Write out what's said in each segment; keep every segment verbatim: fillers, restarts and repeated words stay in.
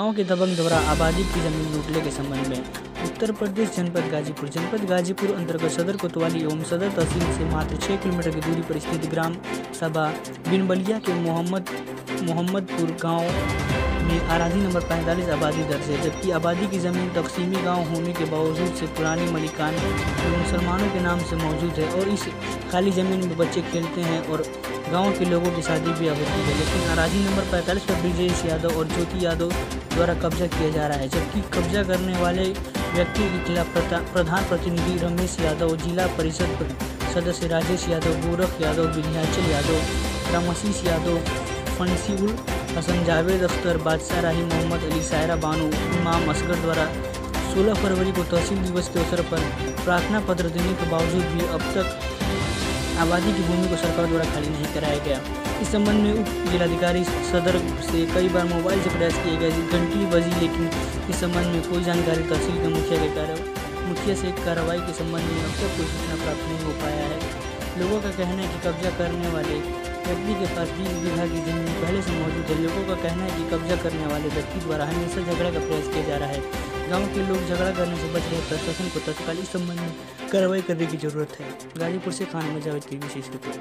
गांव के दबंग द्वारा आबादी की जमीन लूटने के संबंध में उत्तर प्रदेश जनपद गाजीपुर जनपद गाजीपुर अंतर्गत सदर कोतवाली एवं सदर तहसील से मात्र छह किलोमीटर की दूरी पर स्थित ग्राम सभा बिनबलिया के मोहम्मद मोहम्मदपुर गांव में आराजी नंबर पैंतालीस आबादी दर्ज है, जबकि आबादी की ज़मीन तकसीमी गांव होने के बावजूद से पुरानी मलिकान मुसलमानों के नाम से मौजूद है और इस खाली ज़मीन में बच्चे खेलते हैं और गांव के लोगों की शादी भी होती है। लेकिन आराजी नंबर पैंतालीस पर ब्रिजेश यादव और ज्योति यादव द्वारा कब्जा किया जा रहा है, जबकि कब्जा करने वाले व्यक्ति के खिलाफ प्रधान प्रतिनिधि रमेश यादव, जिला परिषद सदस्य राजेश यादव, गोरख यादव, विंध्याचल यादव, रामाशीष यादव, फंसी उल हसन, जावेद अख्तर, बादशाह राही, मोहम्मद अली, सायरा बानो, इमाम असगर द्वारा सोलह फरवरी को तहसील दिवस के अवसर पर प्रार्थना पत्र देने के बावजूद भी अब तक आबादी की भूमि को सरकार द्वारा खाली नहीं कराया गया। इस संबंध में उप जिलाधिकारी सदर से कई बार मोबाइल से प्रयास किए गए, घंटी बजी, लेकिन इस संबंध में कोई जानकारी तहसील के मुखिया के कार्य मुखिया से कार्रवाई के संबंध में अब तक कोई सूचना प्राप्त नहीं हो पाया है। लोगों का कहना है कि कब्जा करने वाले व्यक्ति के पास बीस बीघा की जमीन पहले से मौजूद है। लोगों का कहना है कि कब्जा करने वाले व्यक्ति द्वारा हमेशा झगड़ा का प्रयास किया जा रहा है। गांव के लोग झगड़ा करने से बच रहे, प्रशासन को तत्काल इस संबंध में कार्रवाई करने की जरूरत है। गाजीपुर से खान में जावेद की विशेष रिपोर्ट।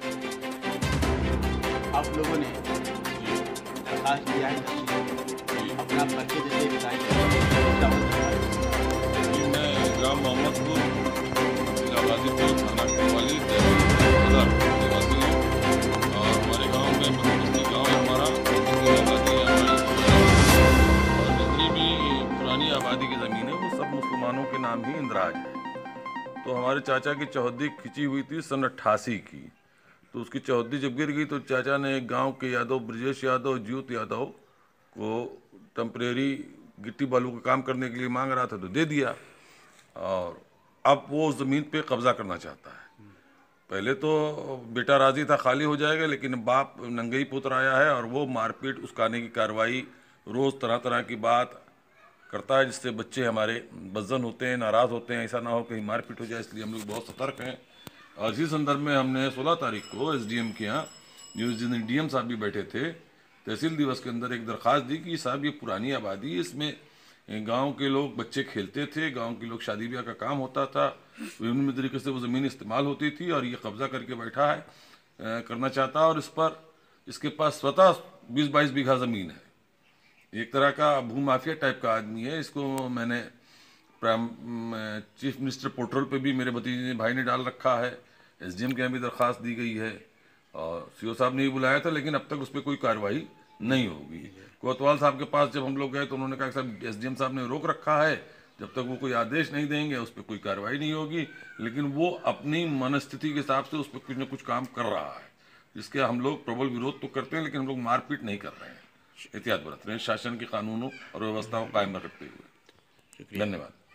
आप लोगों ने दरखास्त दिया है, अपना परिचय देते बताइए। मैं ग्राम मोहम्मदपुर जिला गाजीपुर थाना कोतवाली सदर निवासी हूँ और हमारे गांव में मधुमती गांव है हमारा, आबादी और जितनी भी पुरानी आबादी की ज़मीन है वो सब मुसलमानों के नाम ही इंदराज है। तो हमारे चाचा की चौहद्दी खिंची हुई थी सन अट्ठासी की, तो उसकी चौहद्दी जब गिर गई तो चाचा ने गांव के यादव ब्रजेश यादव, ज्योति यादव को टेम्परेरी गिट्टी बालू का काम करने के लिए मांग रहा था तो दे दिया और अब वो उस ज़मीन पे कब्जा करना चाहता है। पहले तो बेटा राजी था खाली हो जाएगा, लेकिन बाप नंगई पुत्र आया है और वो मारपीट उसकाने की कार्रवाई रोज़ तरह तरह की बात करता है, जिससे बच्चे हमारे बदजन होते हैं, नाराज़ होते हैं, ऐसा ना हो कहीं मारपीट हो जाए, इसलिए हम लोग बहुत सतर्क हैं। और इसी संदर्भ में हमने सोलह तारीख को एस डी एम के यहाँ, जिस दिन डी एम साहब भी बैठे थे, तहसील दिवस के अंदर एक दरख्वास्त दी कि साहब ये पुरानी आबादी है, इसमें गांव के लोग बच्चे खेलते थे, गांव के लोग शादी ब्याह का काम होता था, विभिन्न तरीके से वो ज़मीन इस्तेमाल होती थी और ये कब्जा करके बैठा है, आ, करना चाहता है और इस पर इसके पास स्वतः बीस बाईस बीघा ज़मीन है। एक तरह का भूमाफिया टाइप का आदमी है। इसको मैंने चीफ मिनिस्टर पोर्टल पे भी मेरे भतीजे भाई ने डाल रखा है, एस डी एम के यहाँ भी दरख्वास्त दी गई है और सी ओ साहब ने भी बुलाया था, लेकिन अब तक उस पर कोई कार्रवाई नहीं होगी। कोतवाल साहब के पास जब हम लोग गए तो उन्होंने कहा कि साहब एस डी एम साहब ने रोक रखा है, जब तक वो कोई आदेश नहीं देंगे उस पर कोई कार्रवाई नहीं होगी, लेकिन वो अपनी मनस्थिति के हिसाब से उस पर कुछ न कुछ काम कर रहा है, जिसके हम लोग प्रबल विरोध तो करते हैं, लेकिन हम लोग मारपीट नहीं कर रहे हैं, एहतियात बरत रहे हैं शासन के कानूनों और व्यवस्थाओं को कायम रखते हुए। धन्यवाद।